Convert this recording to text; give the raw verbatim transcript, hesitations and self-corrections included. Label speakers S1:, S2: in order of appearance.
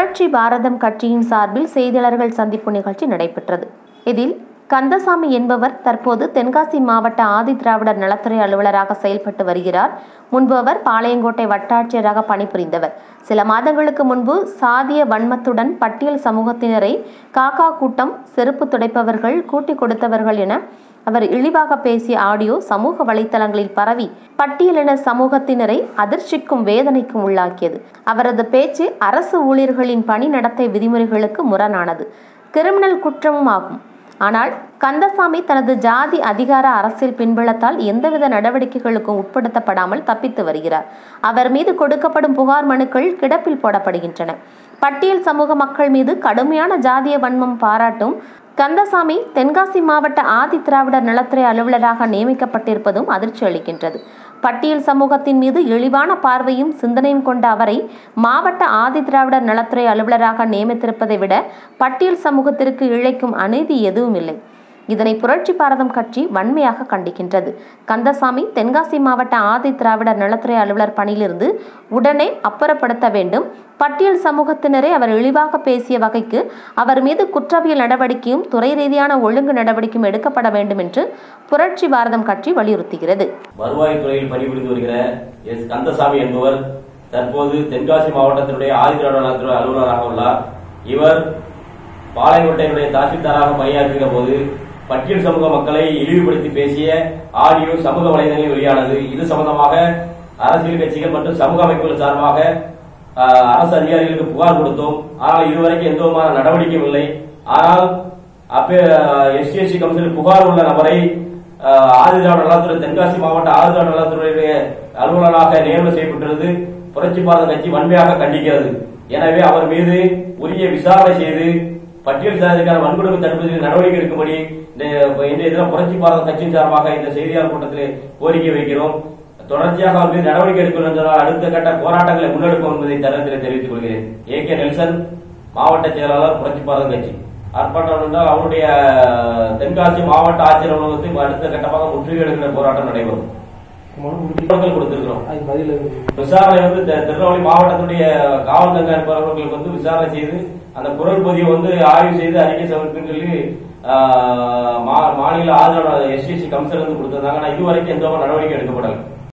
S1: புரட்சி பாரதம் கட்சியின் சார்பில் செய்தியாளர்கள் சந்திப்பு நிகழ்ச்சி நடைபெற்றது. இதில் கந்தசாமி என்பவர் தற்போது தென்காசி மாவட்ட ஆதி திராவிடர் நலத்துறை அலுவலராக செயல்பட்டு வருகிறார். முன்பு அவர் பாளையங்கோட்டை வட்டாட்சியராக பணிபுரிந்தவர். சில மாதங்களுக்கு முன்பு சாதிய வன்மத்துடன் பட்டியல் சமூகத்தினரை காக்கா கூட்டம், செருப்பு துடைப்பவர்கள், கூட்டி கொடுத்தவர்கள் என அவர் இழிவாக பேசிய ஆடியோ சமூக வலைதளங்களில் பரவி பட்டியலின சமூகத்தினரை அதிர்ச்சிக்கும் வேதனைக்கும் உள்ளாக்கியது. அவரது பேச்சு அரசு ஊழியர்களின் பணி நடத்தை விதிமுறைகளுக்கு முரணானது, கிரிமினல் குற்றமும் ஆகும். ஆனால் கந்தசாமி தனது ஜாதி அதிகார அரசியல் பின்புலத்தால் எந்தவித நடவடிக்கைகளுக்கும் உட்படுத்தப்படாமல் தப்பித்து வருகிறார். அவர் மீது கொடுக்கப்படும் புகார் மனுக்கள் கிடப்பில் போடப்படுகின்றன. பட்டியல் சமூக மக்கள் மீது கடுமையான ஜாதிய வன்மம் பாராட்டும் கந்தசாமி தென்காசி மாவட்ட ஆதி திராவிடர் நலத்துறை அலுவலராக நியமிக்கப்பட்டிருப்பதும் அதிர்ச்சி அளிக்கின்றது. பட்டியல் சமூகத்தின் மீது இழிவான பார்வையும் சிந்தனையும் கொண்ட அவரை மாவட்ட ஆதி திராவிடர் நலத்துறை அலுவலராக நியமித்திருப்பதை விட பட்டியல் சமூகத்திற்கு இழைக்கும் அநீதி எதுவும் இல்லை. இதனை புரட்சி பாரதம் கட்சி வன்மையாக கண்டிக்கின்றது. கந்தசாமி தென்காசி மாவட்ட ஆதி திராவிடர் நலத்துறை அலுவலர் பணியிலிருந்து உடனே அப்புறப்படுத்த வேண்டும். பட்டியல் சமூகத்தினரை அவர் இழிவாக பேசிய வகைக்கு அவர் மீது குற்றவியல் நடவடிக்கையும் துறை ரீதியான ஒழுங்கு நடவடிக்கையும் எடுக்கப்பட வேண்டும் என்று புரட்சி பாரதம் கட்சி வலியுறுத்துகிறது.
S2: வருவாய்த்துறையில் பணிபுரிந்து வருகிற எஸ் கந்தசாமி என்பவர் தற்போது தென்காசி மாவட்டத்தினுடைய ஆதி திராவிடர் நலத்துறை அலுவலராக உள்ளார். இவர் பாளையங்கோட்டையினுடைய தாசில்தாராக பணியாற்றுகிற போது பட்டியல் சமூக மக்களை இழிவுபடுத்தி பேசிய ஆடியோ சமூக வலைதளங்களில் வெளியானது. இது சம்பந்தமாக அரசியல் கட்சிகள் மற்றும் சமூக அமைப்புகள் சார்பாக அரசு அதிகாரிகளுக்கு புகார் கொடுத்தோம். ஆனால் இதுவரைக்கும் எந்த விதமான நடவடிக்கையும் இல்லை. ஆனால் எஸ்சி எஸ்டி கமிஷனில் புகார் உள்ள நபரை ஆதி திராவிடர் நலத்துறை தென்காசி மாவட்ட ஆதி திராவிடர் நலத்துறையுடைய அலுவலராக நியமனம் செய்யப்பட்டுள்ளது புரட்சி பாரதம் கட்சி வன்மையாக கண்டிக்கிறது. எனவே அவர் மீது உரிய விசாரணை செய்து பட்டியல் சாதிக்கான வன்கொடுமை தடுப்பதற்கு நடவடிக்கை எடுக்கும்படி இன்றைய தினம் புரட்சி பாரதம் கட்சியின் சார்பாக இந்த செய்தியாளர் கூட்டத்தில் கோரிக்கை வைக்கிறோம். தொடர்ச்சியாக அவர் மீது நடவடிக்கை எடுக்கும் என்றால் அடுத்த கட்ட போராட்டங்களை முன்னெடுப்போம் என்பதை தருணத்தில் தெரிவித்துக் கொள்கிறேன். ஏ கே நெல்சன், மாவட்ட செயலாளர், புரட்சி பாரதம் கட்சி. ஆர்ப்பாட்டம் என்றால் அவருடைய தென்காசி மாவட்ட ஆட்சியர் அலுவலகத்தை அடுத்த கட்டமாக முற்றுகையிடுகிற போராட்டம் நடைபெறும். கொடுத்திருக்கிறோம். விசாரணை வந்து திருநெல்வேலி மாவட்டத்துடைய காவல் கண்காணிப்பாளர்களுக்கு வந்து விசாரணை செய்து அந்த குரல் பதிவை வந்து ஆய்வு செய்து அறிக்கை சமர்ப்பின்னு சொல்லி மாநில ஆதரவு எஸ்சி எஸ்சி கமிஷன் வந்து கொடுத்திருந்தாங்க. ஆனா இதுவரைக்கும் எந்த நடவடிக்கை எடுக்கப்படல.